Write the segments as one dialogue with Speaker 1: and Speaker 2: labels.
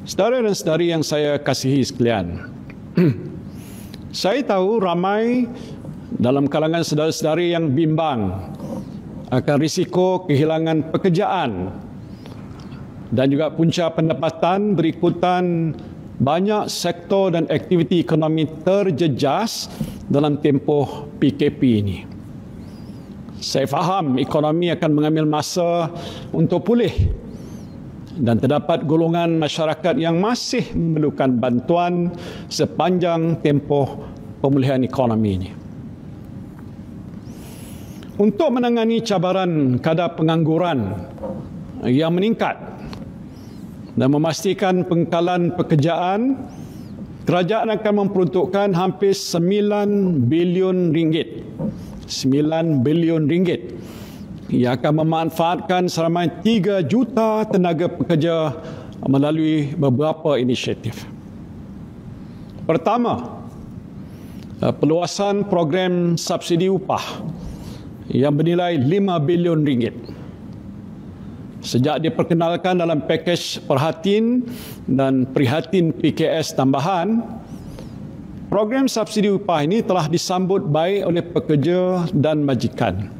Speaker 1: Saudara dan saudari yang saya kasihi sekalian, saya tahu ramai dalam kalangan saudara-saudari yang bimbang akan risiko kehilangan pekerjaan dan juga punca pendapatan berikutan banyak sektor dan aktiviti ekonomi terjejas dalam tempoh PKP ini. Saya faham ekonomi akan mengambil masa untuk pulih dan terdapat golongan masyarakat yang masih memerlukan bantuan sepanjang tempoh pemulihan ekonomi ini. Untuk menangani cabaran kadar pengangguran yang meningkat dan memastikan pengekalan pekerjaan, kerajaan akan memperuntukkan hampir 9 bilion ringgit. 9 bilion ringgit yang akan memanfaatkan seramai 3 juta tenaga pekerja melalui beberapa inisiatif. Pertama, perluasan program subsidi upah yang bernilai 5 bilion ringgit. Sejak diperkenalkan dalam pakej Perhatin dan Prihatin PKS tambahan, program subsidi upah ini telah disambut baik oleh pekerja dan majikan.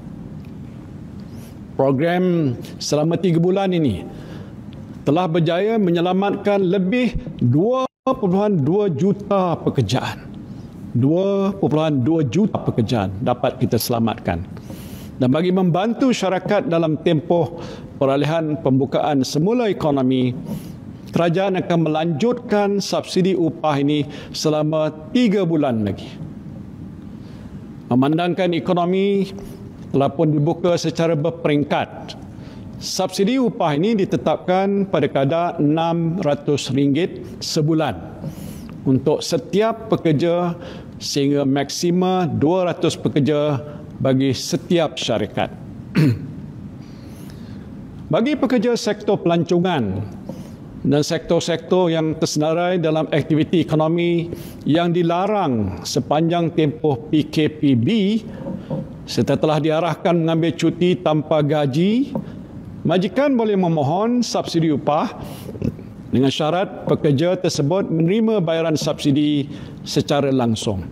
Speaker 1: Program selama 3 bulan ini telah berjaya menyelamatkan lebih 2.2 juta pekerjaan. 2.2 juta pekerjaan dapat kita selamatkan. Dan bagi membantu syarikat dalam tempoh peralihan pembukaan semula ekonomi, kerajaan akan melanjutkan subsidi upah ini selama 3 bulan lagi. Memandangkan ekonomi telah pun dibuka secara berperingkat, subsidi upah ini ditetapkan pada kadar RM600 sebulan untuk setiap pekerja sehingga maksima 200 pekerja bagi setiap syarikat. Bagi pekerja sektor pelancongan dan sektor-sektor yang tersenarai dalam aktiviti ekonomi yang dilarang sepanjang tempoh PKPB serta telah diarahkan mengambil cuti tanpa gaji, majikan boleh memohon subsidi upah dengan syarat pekerja tersebut menerima bayaran subsidi secara langsung.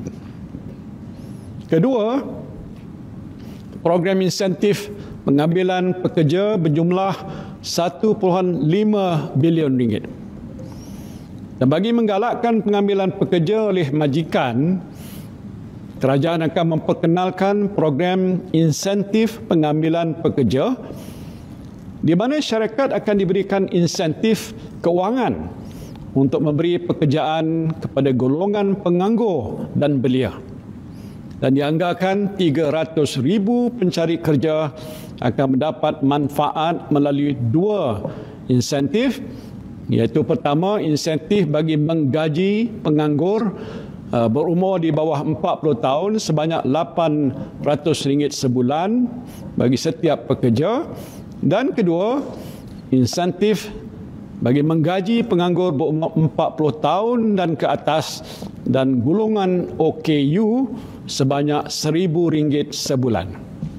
Speaker 1: Kedua, program insentif pengambilan pekerja berjumlah 1.5 bilion ringgit. Dan bagi menggalakkan pengambilan pekerja oleh majikan, kerajaan akan memperkenalkan program insentif pengambilan pekerja di mana syarikat akan diberikan insentif keuangan untuk memberi pekerjaan kepada golongan penganggur dan belia. Dan dianggarkan 300,000 pencari kerja akan mendapat manfaat melalui 2 insentif, iaitu pertama, insentif bagi menggaji penganggur berumur di bawah 40 tahun sebanyak RM800 sebulan bagi setiap pekerja, dan kedua, insentif bagi menggaji penganggur berumur 40 tahun dan ke atas dan golongan OKU sebanyak RM1,000 sebulan.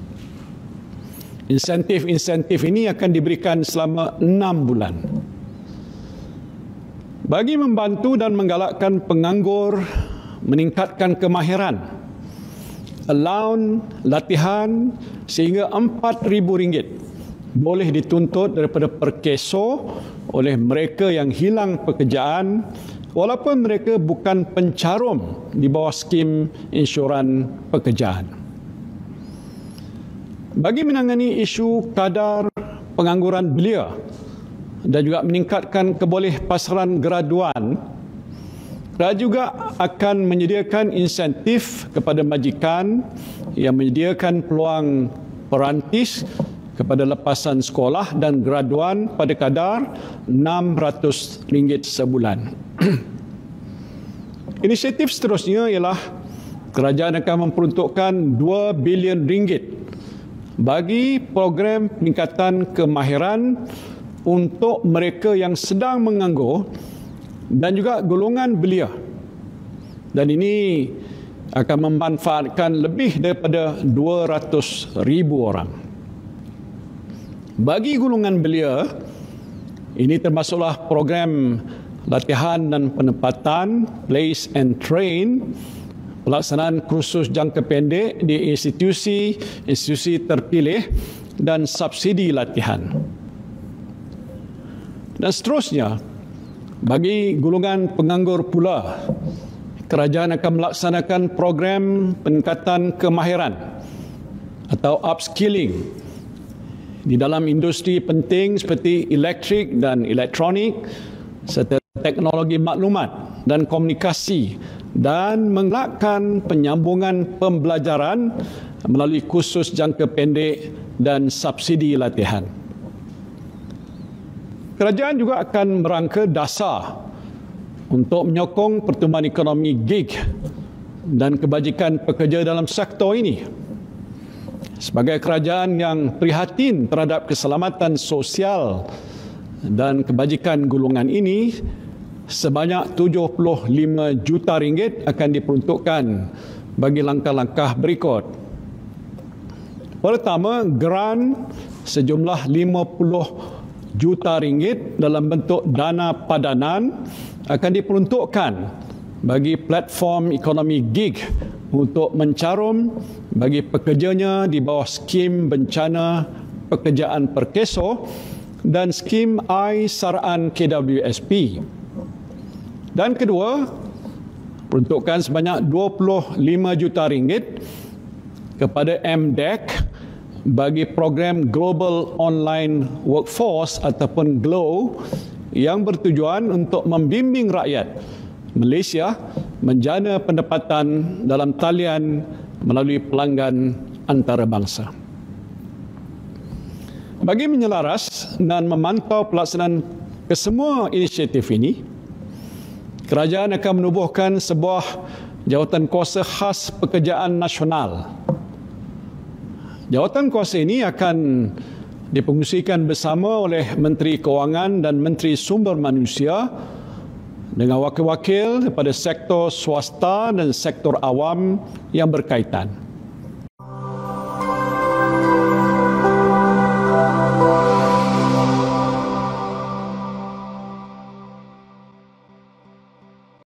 Speaker 1: Insentif-insentif ini akan diberikan selama 6 bulan. Bagi membantu dan menggalakkan penganggur meningkatkan kemahiran, allowance latihan sehingga RM4,000 boleh dituntut daripada perkeso oleh mereka yang hilang pekerjaan walaupun mereka bukan pencarum di bawah skim insuran pekerjaan. Bagi menangani isu kadar pengangguran belia dan juga meningkatkan kebolehpasaran graduan, kerajaan juga akan menyediakan insentif kepada majikan yang menyediakan peluang perantis kepada lepasan sekolah dan graduan pada kadar RM600 sebulan. Inisiatif seterusnya ialah kerajaan akan memperuntukkan RM2 bilion bagi program peningkatan kemahiran untuk mereka yang sedang menganggur dan juga golongan belia. Dan ini akan memanfaatkan lebih daripada 200,000 orang. Bagi golongan belia, Ini termasuklah program latihan dan penempatan, place and train, pelaksanaan kursus jangka pendek di institusi terpilih dan subsidi latihan. Dan seterusnya, bagi golongan penganggur pula, kerajaan akan melaksanakan program peningkatan kemahiran atau upskilling di dalam industri penting seperti elektrik dan elektronik serta teknologi maklumat dan komunikasi, dan menggalakkan penyambungan pembelajaran melalui kursus jangka pendek dan subsidi latihan. Kerajaan juga akan merangka dasar untuk menyokong pertumbuhan ekonomi gig dan kebajikan pekerja dalam sektor ini. Sebagai kerajaan yang prihatin terhadap keselamatan sosial dan kebajikan golongan ini, sebanyak 75 juta ringgit akan diperuntukkan bagi langkah-langkah berikut. Pertama, grant sejumlah 50 juta ringgit dalam bentuk dana padanan akan diperuntukkan bagi platform ekonomi gig untuk mencarum bagi pekerjanya di bawah skim bencana pekerjaan Perkeso dan skim I-Saraan KWSP. Dan kedua, peruntukan sebanyak 25 juta ringgit kepada MDEC bagi program Global Online Workforce ataupun GLOW yang bertujuan untuk membimbing rakyat Malaysia menjana pendapatan dalam talian melalui pelanggan antarabangsa. Bagi menyelaras dan memantau pelaksanaan kesemua inisiatif ini, kerajaan akan menubuhkan sebuah jawatan kuasa khas pekerjaan nasional. Jawatan kuasa ini akan dipengungsikan bersama oleh Menteri Kewangan dan Menteri Sumber Manusia dengan wakil-wakil daripada sektor swasta dan sektor awam yang berkaitan.